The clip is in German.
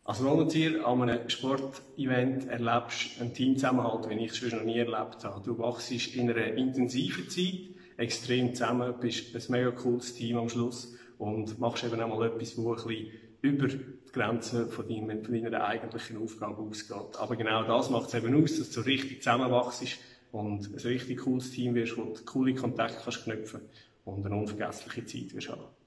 Als Volunteer an einem Sportevent erlebst du einen Teamzusammenhalt, wie ich es schon noch nie erlebt habe. Du wachst in einer intensiven Zeit extrem zusammen, bist ein mega cooles Team am Schluss und machst eben auch mal etwas, wo ein bisschen über die Grenzen von deiner eigentlichen Aufgabe ausgeht. Aber genau das macht es eben aus, dass du richtig zusammenwachst und ein richtig cooles Team wirst, wo du coole Kontakte kannst knüpfen und eine unvergessliche Zeit wirst haben.